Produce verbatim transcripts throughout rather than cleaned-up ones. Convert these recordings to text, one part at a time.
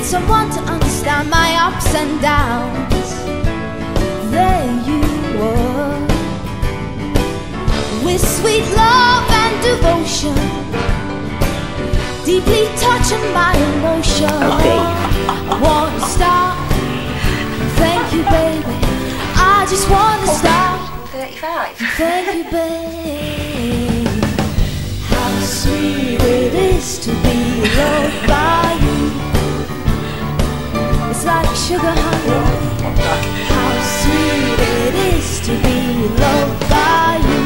needed someone to understand my ups and downs. There you were, with sweet love and devotion, deeply touching my emotion. Okay. I wanna stop. Thank you, baby. I just wanna stop. thirty-five. Thank you, babe. How sweet it is to be loved by you. It's like sugar honey. How sweet it is to be loved by you.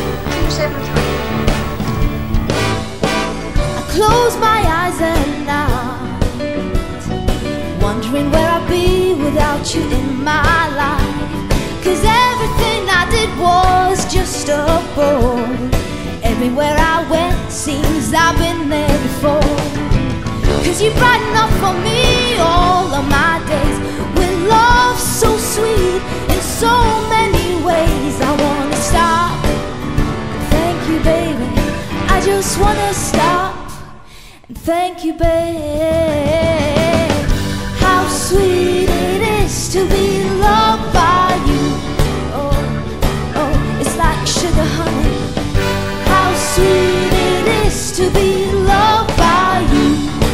I close my eyes at night, wondering where I'd be without you in my life. 'Cause everything I did was just a bore. Everywhere I went seems I've been there before. 'Cause you brighten up for me all of my days with love so sweet in so many ways. I wanna stop. Thank you, baby. I just wanna stop. Thank you, babe. How sweet it is to be loved by you. Oh, oh, it's like sugar honey. How sweet it is to be loved by you.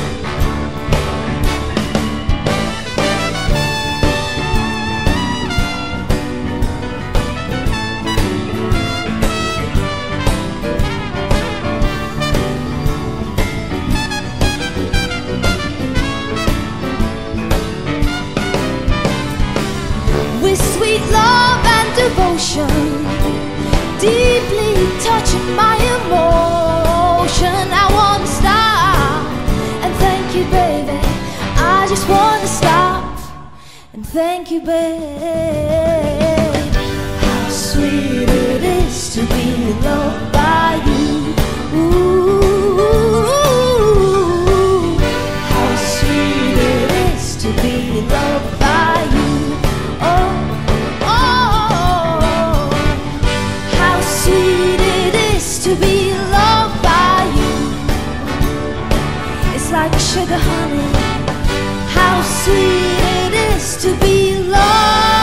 With sweet love and devotion, deeply touching my emotion. I wanna stop and thank you, baby. I just wanna stop and thank you, babe. How sweet it is to be loved by you. Ooh, how sweet it is to be loved by you. Oh, oh, how sweet it is to be loved by you. It's like sugar honey. How sweet it is to be loved.